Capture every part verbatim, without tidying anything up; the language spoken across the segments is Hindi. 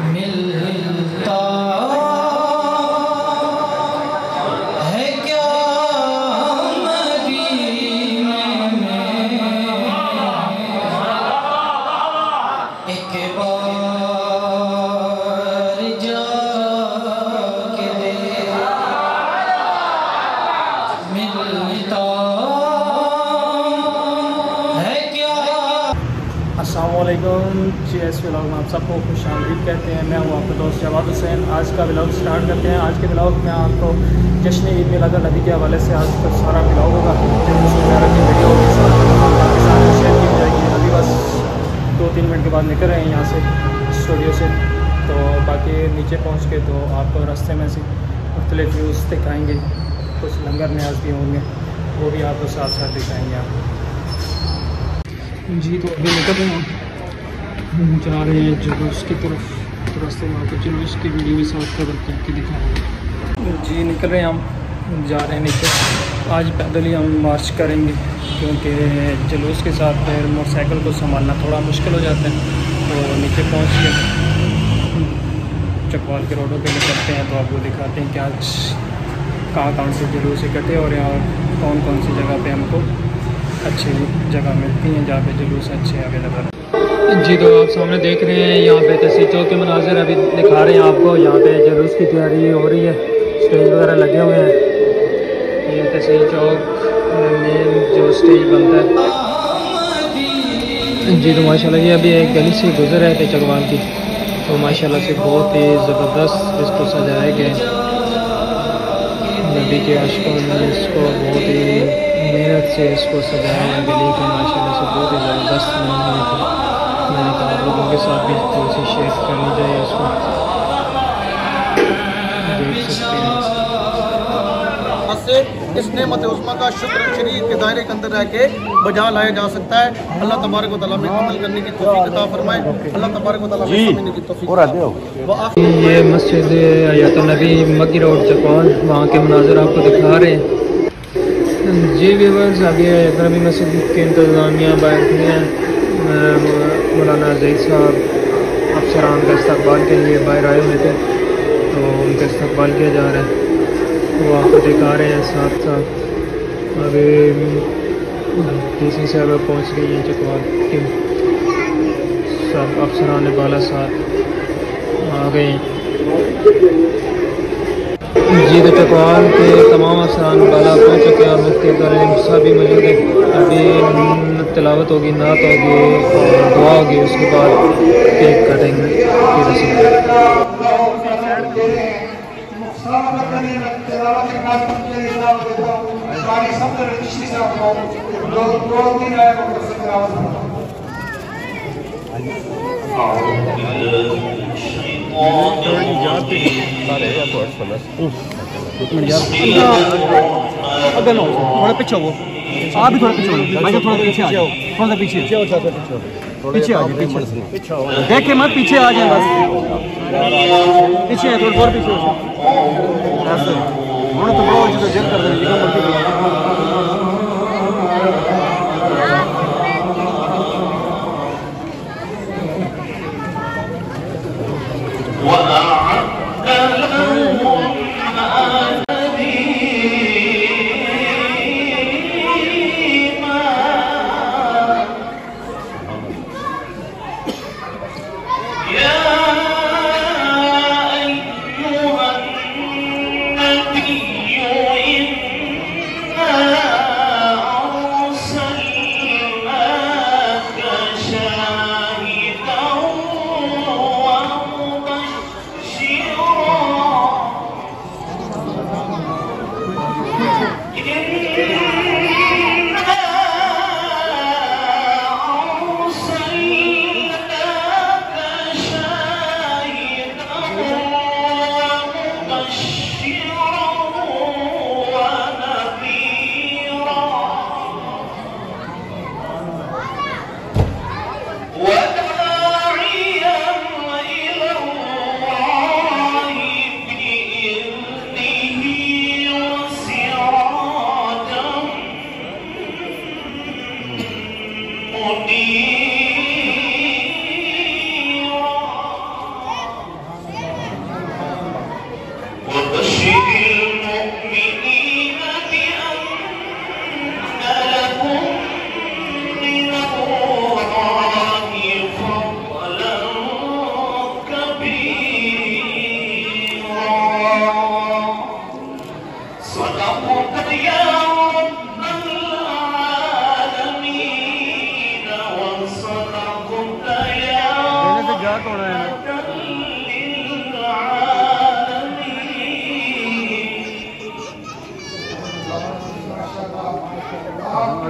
मिलता है क्या मदीने में, एक बार जाके देख मिलता है क्या। अस्सलाम वालेकुम, जी एस व्लॉग में आप सबको खुश आमदीद कहते हैं। मैं हूँ आपका दोस्त जवाद हुसैन। आज का व्लॉग स्टार्ट करते हैं। आज के व्लॉग में आपको जश्न ईद मिलाद नबी के हवाले से आज का सारा व्लॉग होगा, वगैरह की वीडियो के साथ आपके साथ शेयर की जाएगी। अभी बस दो तीन मिनट के बाद निकल रहे हैं यहाँ से स्टूडियो से, तो बाकी नीचे पहुँच के तो आपको रास्ते में से मुख्तलिफ व्यूज़ दिखाएँगे, कुछ लंगर न्याज भी होंगे, वो भी आपको साथ साथ दिखाएँगे आप जी। तो अभी निकल रहे हैं, जा रहे हैं जुलूस की तरफ, तो रास्ते में आकर जुलूस की वीडियो भी साथ कवर करके दिखाएंगे जी। निकल रहे हैं हम, जा रहे हैं नीचे। आज पैदल ही हम मार्च करेंगे क्योंकि जुलूस के साथ फिर मोटरसाइकिल को संभालना थोड़ा मुश्किल हो जाता है। तो नीचे पहुंच के चकवाल के रोडों पे निकलते हैं, तो आपको दिखाते हैं कि आज कहाँ कहाँ से जुलूस इकट्ठे हो रहे हैं और कौन कौन सी जगह पे हमको अच्छी जगह मिलती हैं जहाँ पे जुलूस अच्छे अवेलेबल है जी। तो आप सामने देख रहे हैं यहाँ पे तहसील चौक के मनाजिर अभी दिखा रहे हैं आपको। यहाँ पे जुलूस की तैयारी हो रही है, स्टेज वगैरह लगे हुए हैं। ये तहसील चौक मेन जो स्टेज बनता है जी। तो माशाल्लाह ये अभी एक गली से गुजर रहे थे चकवाल की, तो माशाल्लाह से बहुत ही ज़बरदस्त इसको सजाया गया है। नबी के आशिकों ने इसको बहुत ही मेहनत से इसको सजाया है गली को, माशाल्लाह से बहुत ही ज़बरदस्त बनी हुई थी। मैंने कहा आप लोगों के साथ भी थोड़ी सी शेयर करनी चाहिए इसको, देख सकते हैं। से इस नेमत उस्मा का शुक्र शरीर के दायरे के अंदर रह के बजा लाया जा सकता है। अल्लाह तबारक व तआला में अमल करने की तौफीक अता फरमाए। अल्लाह तबारक व तआला में समझने की तौफीक। ये मस्जिद हयात नबी मक्की रोड चकवाल, वहाँ के मनाज़िर आपको दिखा रहे हैं जी। व्यूअर्स अभी हयात नबी मस्जिद के इंतज़ामिया बाहर खड़े हैं, मौलाना ज़ैद साहब अफसरान का इस्तकबाल के लिए बाहर आए हुए थे, तो उनका इस्तकबाल किया जा रहा है, वो आपको दिखा रहे हैं। साथ साथ अभी डी सी साहब पहुँच गई हैं चकवाल के, सब अफसरान बाला साथ आ गए जी। तो चकवाल के तमाम अफसरान बाला पहुँच चुके हैं और मुफ्ती अब्दुल साहब भी मौजूद हैं। अभी तिलावत होगी, नात होगी और दुआ होगी, उसके बाद केक कटिंग की रस्म। थोड़ा पीछे हो, आप भी थोड़ा पीछे हो भाई, थोड़ा पीछे आ जाओ, थोड़ा सा पीछे पीछे आ जाए, पीछे देखे मत, पीछे आ जाए बस, पीछे थोड़ा और पीछे ऐसे उन्होंने तो बहुत चीज़ें जेल कर देंगे।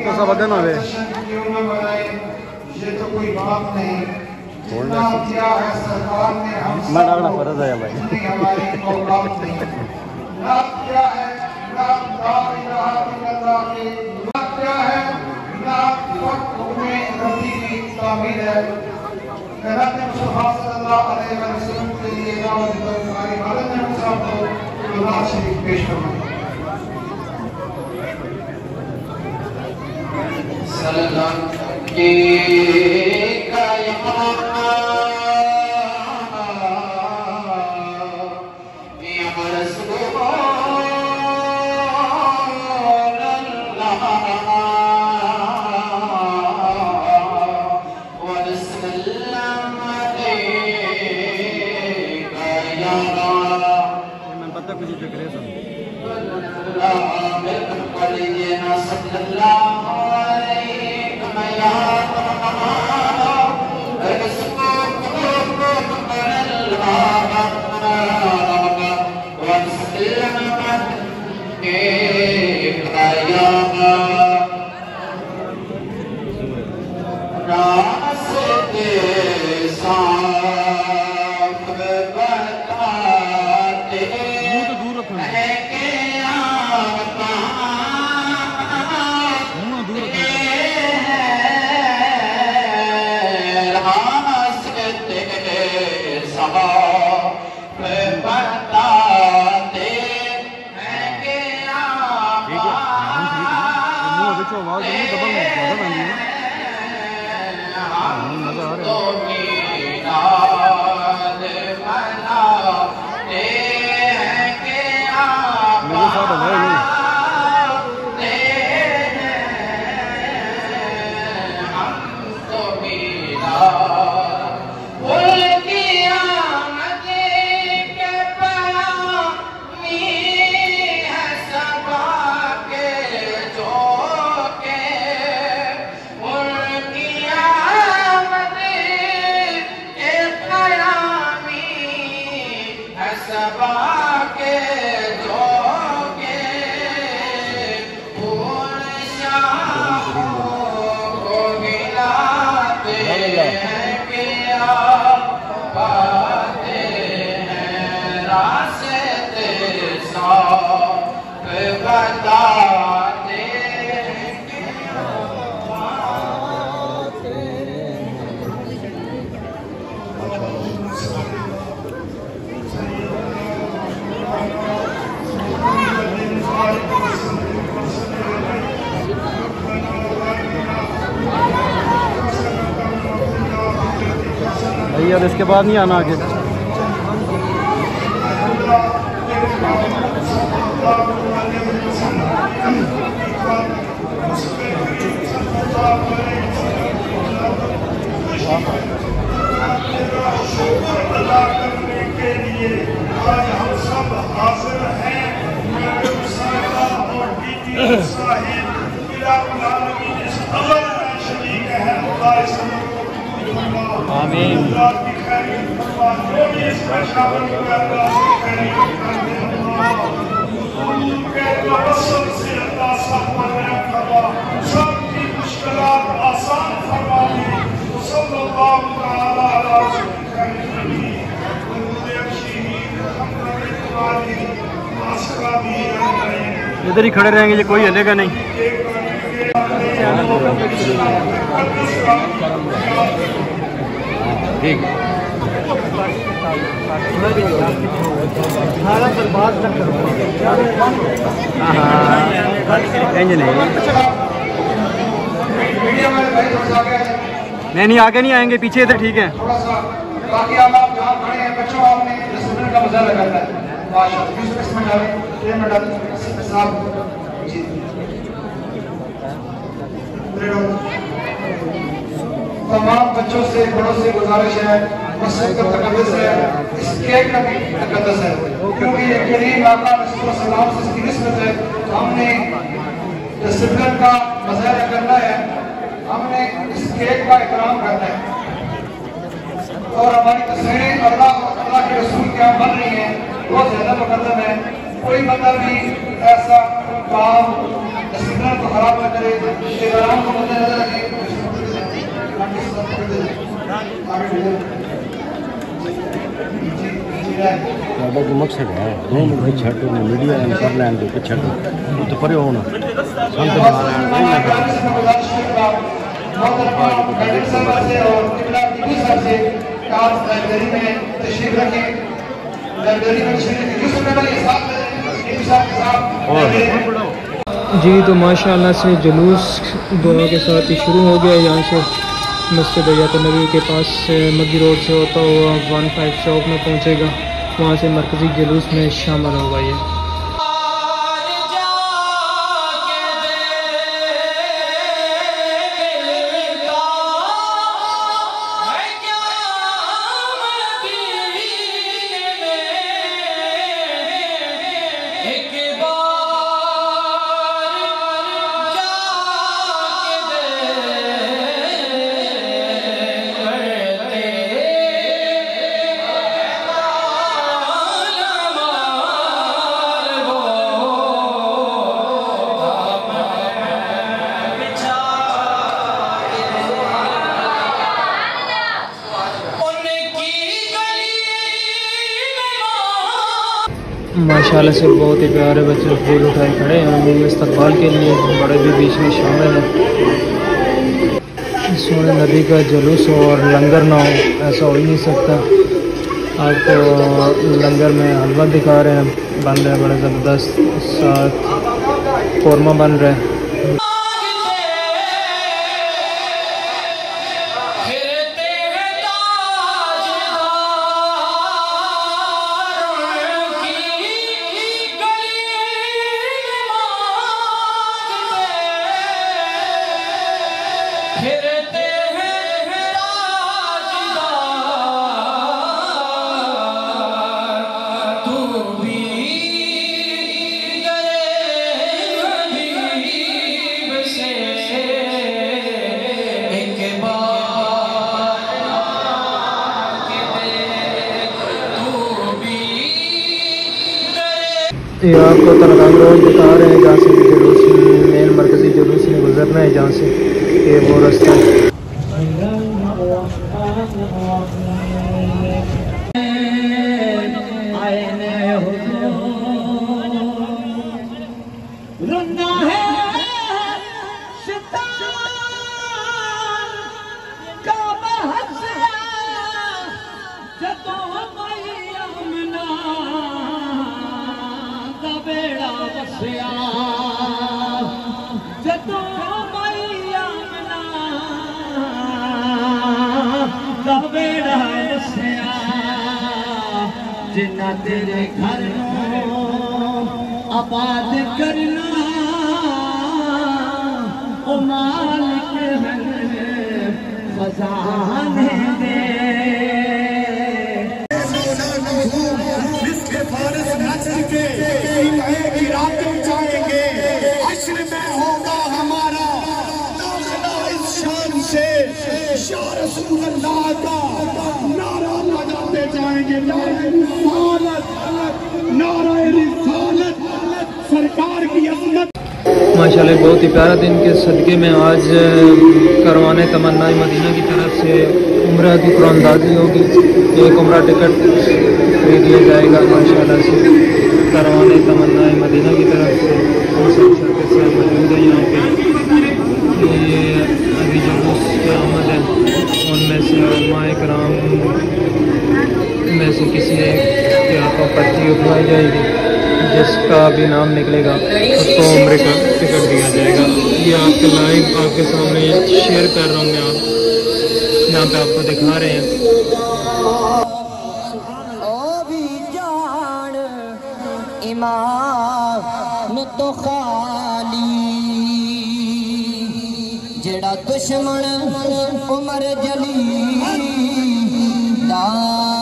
तो सब अगन हो गए। ये तो कोई बात नहीं, जितना किया है सरकार ने हम मैं डालना फर्ज है भाई। हमारी औकात नहीं ना किया है ना ला इलाहा इल्लल्लाह के ना किया है ना हुक्म रब्बी की तामील है। कहते हैं मुस्तफा सल्लल्लाहु अलैहि वसल्लम के लिए दावत दो हमारी हालत में मुसाफ को नवाज शरीफ पेश करना सल्लल्लाहु भैया इसके बाद नहीं आना आगे। आमीन। इधर ही खड़े रहेंगे, ये कोई हिलेगा नहीं। ठीक नहीं नहीं आगे नहीं आएंगे, पीछे इधर ठीक है। बाकी आप आप जहाँ खड़े हैं बच्चों, आपने रेस्टोरेंट का मजा लगाता है माशाल्लाह। इसमें डालें, ट्रेन में डालें साहब जी। तमाम बच्चों से बड़ों से गुजारिश है, मस्जिद का तकद्दुस है, इस केक का भी तकद्दुस है, क्योंकि ये करीम आका सलाम से इसकी निस्बत है। हमने रेस्टोरेंट का मज़ारा करना है, हमने इस केक का एहतराम करना है और हमारी तस्वीरें अल्लाह अल्लाह के रसूल क्या बन रही हैं बहुत ज़्यादा मुकद्दम है। कोई बंदा भी ऐसा काम सिमरन को खराब न करे, प्रोग्राम को मद्देनजर रखें। साडा जो मकसद है दो मिनट पिछड़ तो मीडिया ने कर लैन दो पिछड़ तो तो परे होना संत लाइब्रेरी में तशरीफ रखें। लाइब्रेरी में जी तो माशाल्लाह से जुलूस दुआ के साथ ही शुरू हो गया। यहाँ से मस्जिद हयात नबी के पास से मग्गी रोड से होता हुआ वन फाइव चौक में पहुँचेगा, वहाँ से मरकज़ी जुलूस में शामिल होगा ये। माशाल्लाह से बहुत ही प्यारे बच्चे फूल उठाए खड़े हैं उम्मीद इस्तकबाल के लिए, बड़े भी बीच में शामिल हैं। सोने नदी का जुलूस हो और लंगर ना हो ऐसा हो ही नहीं सकता। आपको लंगर में हलवा दिखा रहे हैं, बन रहे हैं बड़े ज़बरदस्त, साथ कौरमा बन रहे हैं। ये आपको तरगाम रोड दिखा रहे हैं जहाँ से जुलूस मेन मरकज़ी जुलूस में गुजरना है, जहाँ से ये वो रास्ता है। जिन्ना तेरे घर आबाद करना ओ मालिक है खजाने दे। इसके फारिस नजर के की रात जाएंगे, हश्र में होगा हमारा दाखिला इस शान से, या रसूल अल्लाह का नारा लगाते जाएंगे। सरकार की अज़मत। माशाल्लाह बहुत ही प्यारा दिन के सदक़े में आज करवाने तमन्ना मदीना की तरफ से उम्रा की कुरानदाजी होगी। एक उम्रा टिकट खरीद लिया जाएगा माशाल्लाह से करवाने तमन्ना मदीना की तरफ से। हम सब शरकत से मौजूद है यहाँ पे। ये अभी जुलूस की आमद है, उनमें से उलमाए कराम में से किसी के हाथों पर्ची उठवाई जाएगी, जिसका भी नाम निकलेगा उसको उम्र का टिकट दिया जाएगा। ये आपके लाइव आपके सामने शेयर कर रहा हूँ मैं, आप यहाँ पे आपको दिखा रहे हैं। ओ भी जान इमाम तो खाली जेड़ा दुश्मन उमर जली दा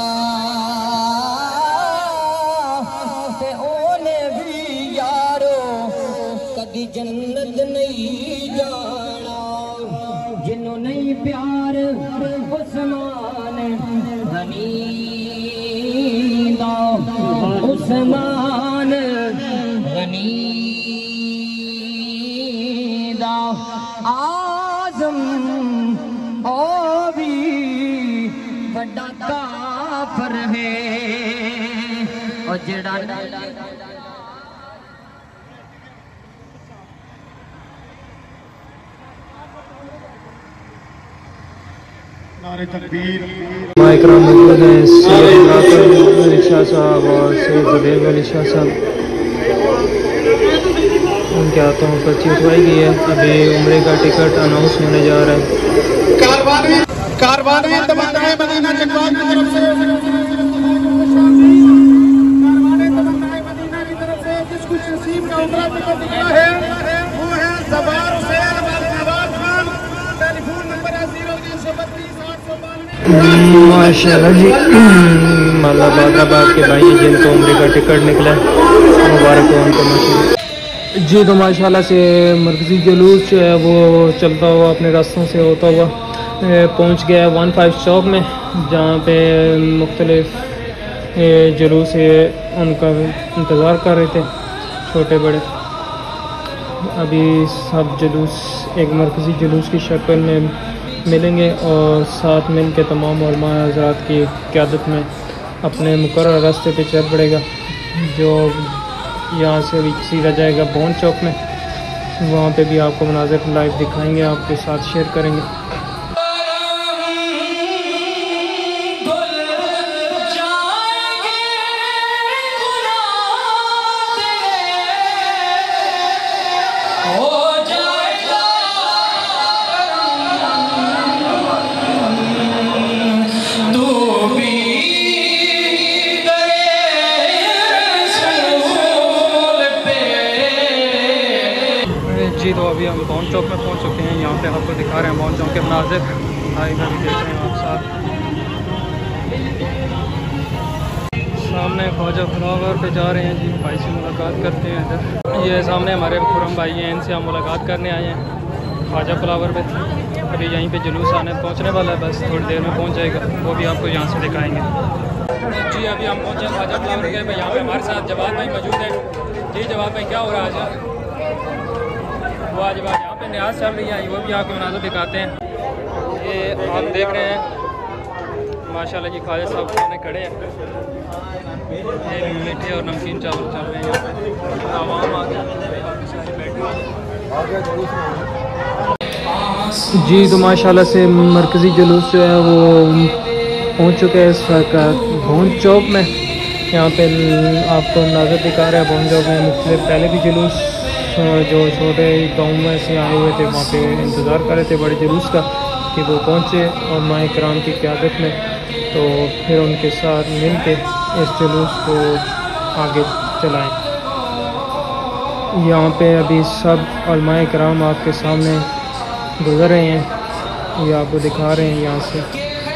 जन्नत नहीं जाना, जिन्हों नहीं प्यार उस्मान गनी दा, उस्मान गनी आजम ओ भी बड़ा काफर है और जड़ा नारे तकबीर। माइकराम मौजूद हैं सैयद इमरान अली शाह साहब और सैयद जुबैर अली शाह साहब। उनके हाथों में पर्ची उठवाई गई है। अभी उम्रे का टिकट अनाउंस होने जा रहा है। कारवान कारवान तमन्नाएं मदीना जगवाल की तरफ से कारवान तमन्नाएं मदीना की तरफ से जिस खुश नसीब का उम्रा टिकट निकला है वो है ज़बार हुसैन नवाज खान। टेलीफोन नंबर है जीरो तीन सौ बत्तीस आठ सौ बानवे। माशाल्लाह जी माला बादराबाद के भाई जिनको उम्रे का टिकट निकला मुबारक हो उनको माशाल्लाह जी। तो माशाल्लाह से मरकज़ी जुलूस जो है वो चलता हुआ अपने रास्तों से होता हुआ पहुंच गया है वन फाइव चौक में, जहाँ पे मुख्तलिफ जुलूस उनका इंतज़ार कर रहे थे छोटे बड़े। अभी सब जुलूस एक मरकज़ी जुलूस की शक्ल में मिलेंगे और साथ मिल के तमाम उलमा हज़रात की क़यादत में अपने मुकर्रर रास्ते पे चल पड़ेगा, जो यहाँ से भी सीधा जाएगा बॉन चौक में। वहाँ पे भी आपको मनाज़िर लाइव दिखाएंगे, आपके साथ शेयर करेंगे। जी तो अभी हम बॉन चौक में पहुंच चुके हैं। यहाँ पे आपको दिखा रहे हैं बॉन चौक के मनाज़िर, लाइव अभी देख रहे हैं आप साथ। सामने ख्वाजा फ्लावर पे जा रहे हैं जी, भाई से मुलाकात करते हैं इधर। ये सामने हमारे खुरम भाई हैं, इनसे हम मुलाकात करने आए हैं ख्वाजा फ्लावर पे। अभी यहीं पे जुलूस आने पहुँचने वाला है, बस थोड़ी देर में पहुँच जाएगा, वो भी आपको यहाँ से दिखाएँगे। जी अभी हम पहुँचे ख्वाजा फ्लावर के, यहाँ पे हमारे साथ जवाब भाई मौजूद है। जी जवाब भाई क्या हो रहा है आज? वो आज बात यहाँ पे न्याज चल रही है, वो भी आपको मनाज़िर दिखाते हैं। ये आप देख रहे हैं माशाल्लाह जी ख्वाजा साहब सामने खड़े हैं। ये मीठे और नमकीन चावल चल रहे हैं यहाँ पे। आवाम आ गया जी। तो माशाल्लाह से मरकज़ी जुलूस जो है वो पहुँच चुके हैं इस वक्त भोन चौक में। यहाँ पे आपको मनाज़िर दिखा रहे हैं भोन चौक में। मुख्तलिफ पहले भी जुलूस जो छोटे गाँव में से आए हुए थे वहाँ पे इंतज़ार कर रहे थे बड़े जुलूस का कि वो पहुँचे और माए कराम की क़यादत में, तो फिर उनके साथ मिल के इस जुलूस को आगे चलाएं। यहाँ पे अभी सब उलमाए कराम आपके सामने गुज़र रहे हैं, ये आपको दिखा रहे हैं यहाँ से।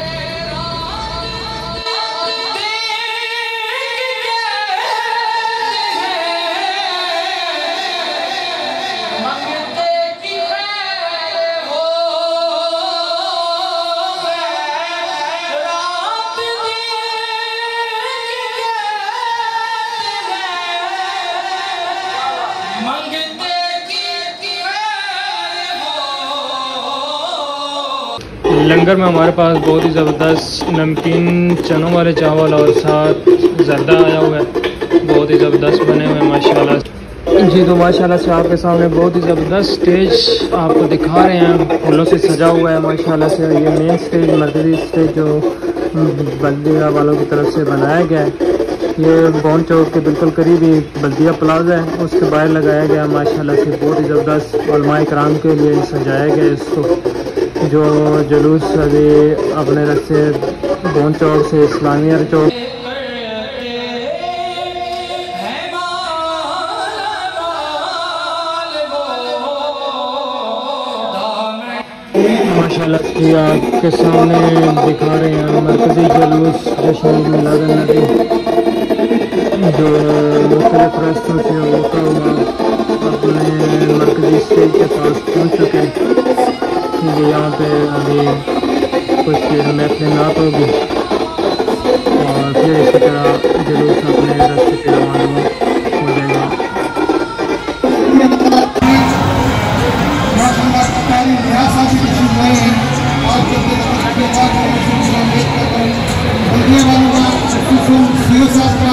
लंगर में हमारे पास बहुत ही ज़बरदस्त नमकीन चनों वाले चावल और साथ ज़र्दा आया हुआ है, बहुत ही ज़बरदस्त बने हुए हैं माशाल्लाह जी। तो माशाल्लाह से आपके सामने बहुत ही ज़बरदस्त स्टेज आपको दिखा रहे हैं, फूलों से सजा हुआ है माशाल्लाह से। ये मेन स्टेज मरकज़ी स्टेज जो बल्दिया वालों की तरफ से बनाया गया है, ये बॉन चौक के बिल्कुल करीब ही बल्दिया प्लाजा है, उसके बाहर लगाया गया माशाल्लाह से। बहुत ही ज़बरदस्त उलमाए कराम के लिए सजाया गया इसको। जो जुलूस अभी अपने रास्ते बॉन चौक से इस्लामिया चौक माशाल्लाह से आपके सामने दिखा रहे हैं मरकज़ी जुलूस जश्न मिलाद नबी जो मुख्तलिफ रास्तों से होता हुआ अपने मरकज़ी स्टेज के पास पहुँच चुके हैं। यहाँ पे अभी कुछ देर महफिल नात होगी और फिर इसी तरह जुलूस अपने रास्ते पे रवाना हो जाएगा। न्यूज़ साहब का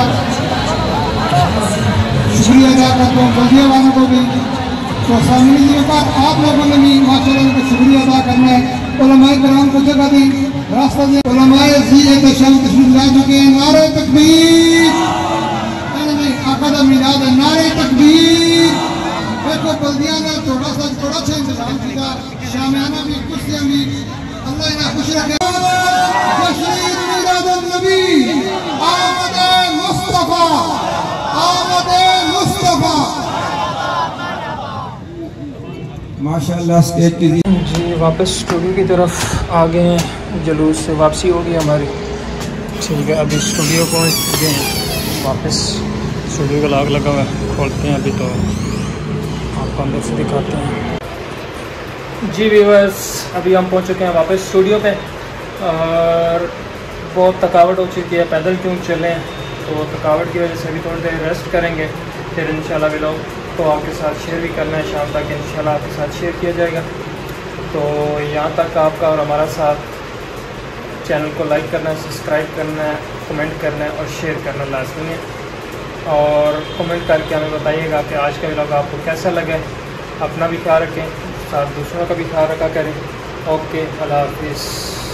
शुक्रिया अदा करता हूँ, बल्दिया वालों को भी। तो सामने जी का आप लोगों ने भी माशाल्लाह उनको शुक्रिया अदा करना है। उलमाए कराम को जगह दी, रास्ता दे। उलमाए जी एक शाम तशरीफ ला चुके हैं। नारे तकबीर, आका दा मीलाद है, नारे तकबीर। देखो बल्दिया ने थोड़ा सा थोड़ा सा इंतजाम किया, शामियाना भी, कुर्सियां भी, अल्लाह इन्हें खुश रखे। तशरीफ मीलाद नबी, आमद मुस्तफा, आमद मुस्तफा। माशाल्लाह स्टेज की जी वापस स्टूडियो की तरफ आ गए हैं, जुलूस से वापसी होगी हमारी। ठीक है, अभी स्टूडियो पहुंच चुके हैं वापस। स्टूडियो का लॉक लगा हुआ है, खोलते हैं अभी तो आपको अंदर से दिखाते हैं। जी व्यूअर्स, अभी हम पहुंच चुके हैं वापस स्टूडियो पे और बहुत थकावट हो चुकी है, पैदल क्यों चले हैं, तो थकावट की वजह से अभी थोड़ी देर रेस्ट करेंगे, फिर इंशाल्लाह भी लोग तो आपके साथ शेयर भी करना है, शाम तक इंशाल्लाह आपके साथ शेयर किया जाएगा। तो यहाँ तक आपका और हमारा साथ, चैनल को लाइक करना है, सब्सक्राइब करना है, कमेंट करना है और शेयर करना लाजमी है। और कमेंट करके हमें बताइएगा कि आज का व्लॉग आपको कैसा लगा। अपना भी ख्याल रखें, साथ दूसरों का भी ख्याल रखा करें। ओके, अल्लाह हाफिज़।